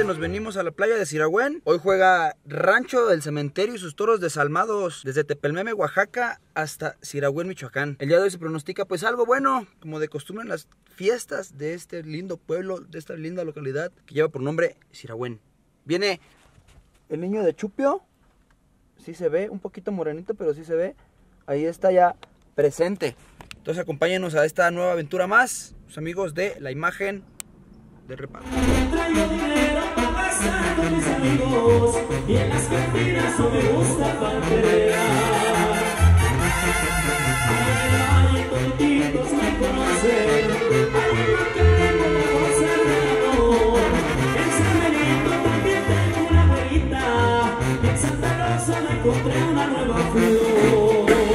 nos venimos a la playa de Siragüen. Hoy juega Rancho del Cementerio y sus toros desalmados desde Tepelmeme, Oaxaca hasta Siragüen, Michoacán. El día de hoy se pronostica pues algo bueno, como de costumbre en las fiestas de este lindo pueblo, de esta linda localidad que lleva por nombre Siragüen. Viene el niño de Chupio, sí se ve, un poquito morenito, pero sí se ve. Ahí está ya presente. Entonces acompáñenos a esta nueva aventura más, los amigos de La Imagen del Reparto. Traigo dinero para pasar con mis amigos y en las cantinas no me gusta panterear. Hay tontitos me conocen, hay uno que tengo la voz alrededor. En San Benito también tengo una abuelita y en Santa Rosa me encontré una nueva flor.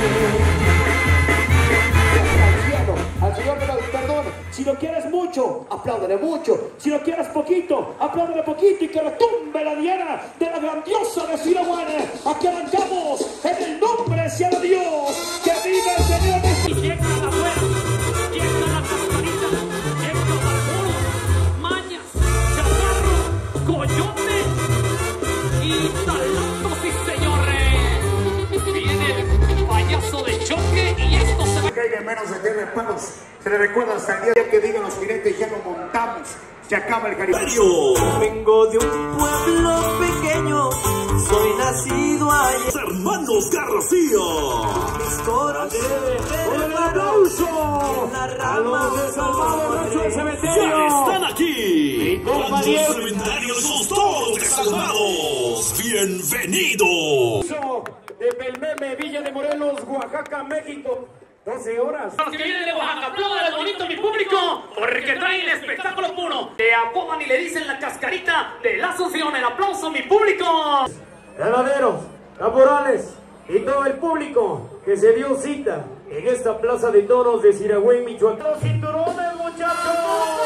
Al Señor me da perdón. Si lo quieres mucho, apláudele mucho. Si lo quieres poquito, apláudele poquito y que retumbe la diera de la grandiosa de Siragüen. Aquí arrancamos en el nombre sea de Dios. Que vive el Señor. Y llega la abuela, llega la cascarita, llega Barbudo, Mañas, Chaparro, Coyote y Talato, sí señores. Viene el payaso de choque y esto se va. Caiga en menos de 10 reparos. Se le recuerda hasta el día que digan los jinetes, ya lo montamos. Se acaba el cariño. Vengo de un pueblo pequeño, soy nacido allá. Hermanos García. Mis toros ¡Un aplauso! a los desalmados Rancho del Cementerio! ¡Ya están aquí! compa Rancho Diego. del Cementerio de sus toros desalmados. ¡Bienvenidos! De Pelmeme, Villa de Morelos, Oaxaca, México. 12 horas. Los que vienen de Oaxaca, aplaudan bonito mi público, porque traen el espectáculo puro. Le apodan y le dicen la cascarita de la Asunción. El aplauso mi público. Ganaderos, caporales y todo el público que se dio cita en esta plaza de toros de Siragüen, Michoacán. ¡Los cinturones, muchachos!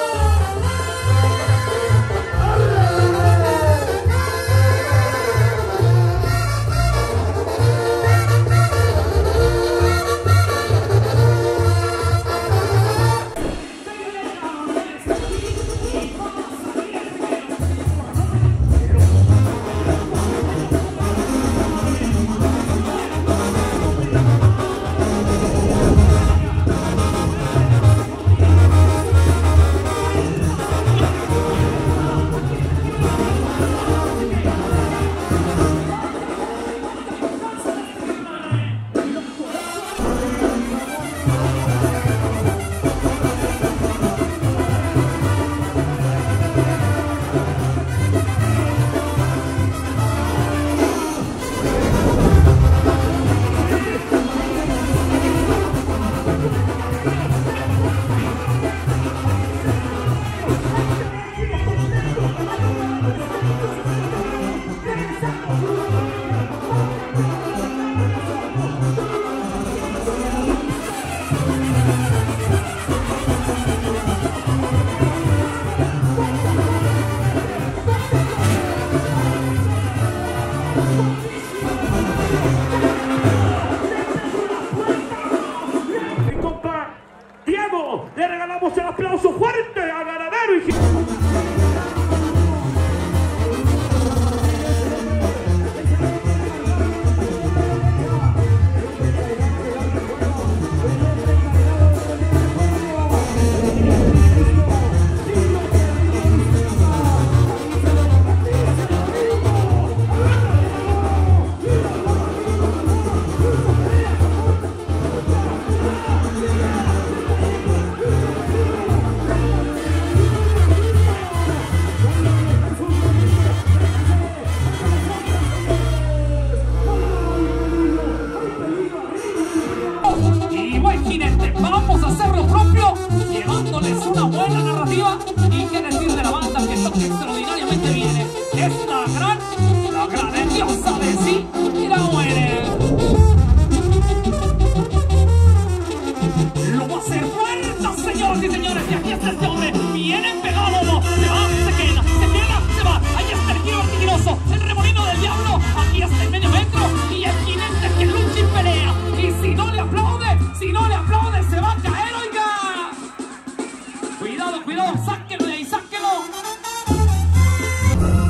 Mi compa Diego, le regalamos el aplauso fuerte a Ganadero y Y buen jinete, vamos a hacer lo propio, llevándoles una buena narrativa. Y qué decir de la banda que toca extraordinariamente bien. Es la grandiosa de Siragüen. Lo va a hacer fuerte, señoras y señores. Y aquí está este hombre, viene pegado. Se va, se va. Ahí está el giro vertiginoso, el remolino del diablo. Aquí está el medio metro y el jinete que lucha y pelea. Y si no le aplaude, se va a caer, oiga. Cuidado, sáquenlo de ahí, sáquenlo.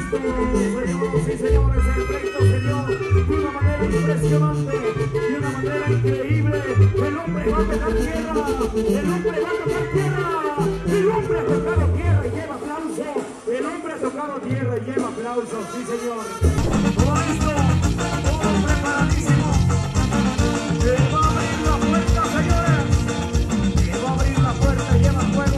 visto, sí señores, el pleito se dio de una manera impresionante, de una manera increíble. El hombre va a tocar tierra, el hombre va a tocar tierra, el hombre ha tocado tierra y lleva aplauso, el hombre ha tocado tierra y lleva aplauso, sí señor. Todo listo, todo preparadísimo. Va a abrir la puerta, señores. Va a abrir la puerta, lleva fuego.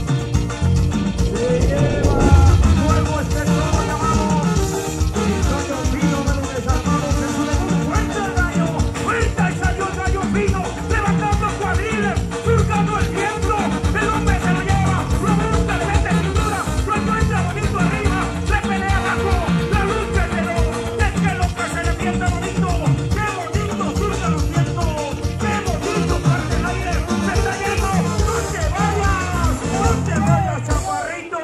Se lleva fuego este nuevo llamado. El gallo fino de los desarmados en su debut. ¡Fuerte el gallo! ¡Fuerte! ¡Ahí salió el gallo fino! Levantando cuadriles, surcando el viento. El hombre se lo lleva. Lo monta, le mete cintura. Lo encuentra bonito arriba. Le pelea abajo. La luz que se lo. Es que lo que se le pierde bonito. ¡Qué bonito surca los vientos! ¡Qué bonito parte el aire! ¡Se está yendo! ¡No te vayas! ¡No te vayas, chaparrito!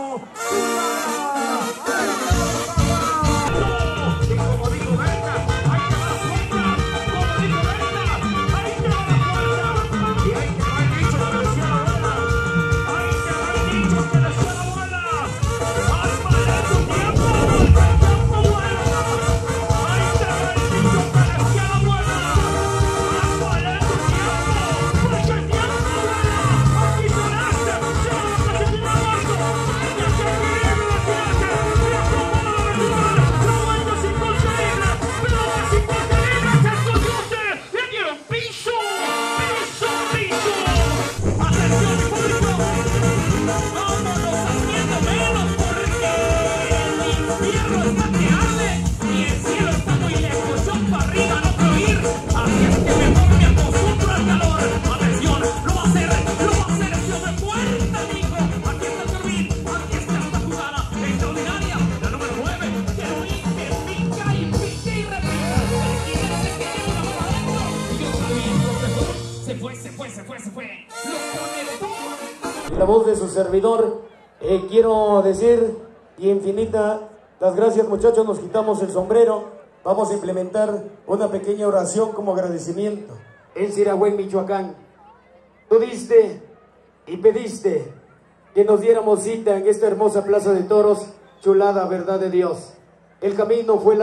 Y como dijo Berta, ahí te va la sombra. Como dijo Berta, ahí te va la fuerza. Y ahí te va el dicho que decía la abuela. Ahí te va el dicho que decía la abuela. ¡Álmale tu tiempo! ¡El tiempo vuela! Ahí te va el dicho que decía la abuela. ¡Álmale tu tiempo! ¡Porque el tiempo vuela! ¡Aquí sonaste! ¡Se va a terminar muerto! ¡Ya se viene la clase! ¡Se acomoda la verdura! ¡Lo vuelto es inconcebible! ¡Pero no es inconcebible! ¡Se escondióse! ¡Le dieron piso! ¡Piso, piso! ¡Atención, público! ¡Vámonos haciendo menos! Porque el infierno está que arde y el cielo está muy lejos. Yo para arriba no puedo ir. Así es que mejor me acostumbro al calor. Atención, lo va a hacer ese hombre fuerte, amigo. Aquí está el turbín, aquí está esta jugada extraordinaria. La número 9, que lo hice, pica y repite. El jinete que lleva una mano adentro. Y otra vez, se fue. Lo conectó. En la voz de su servidor, quiero decir y infinitas gracias, muchachos. Nos quitamos el sombrero. Vamos a implementar una pequeña oración como agradecimiento. En Siragüen, Michoacán, tú diste y pediste que nos diéramos cita en esta hermosa plaza de toros, chulada verdad de Dios. El camino fue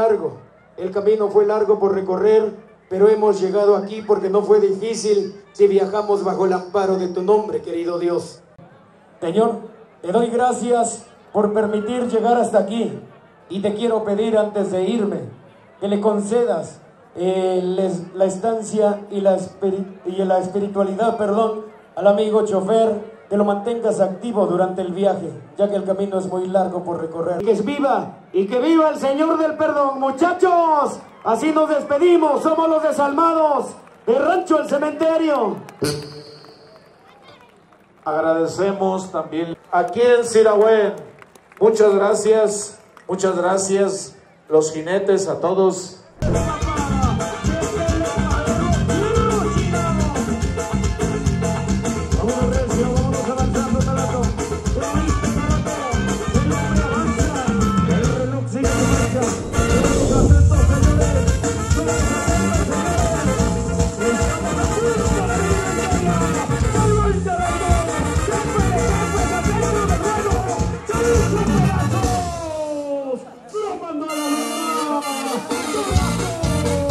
largo por recorrer, pero hemos llegado aquí porque no fue difícil si viajamos bajo el amparo de tu nombre, querido Dios. Señor, te doy gracias por permitir llegar hasta aquí y te quiero pedir antes de irme que le concedas la estancia y la espiritualidad, al amigo chofer, que lo mantengas activo durante el viaje, ya que el camino es muy largo por recorrer. Que viva y que viva el Señor del Perdón, muchachos. Así nos despedimos, somos los desalmados de Rancho El Cementerio. Agradecemos también aquí en Siragüen. Muchas gracias los jinetes, a todos. Vamos a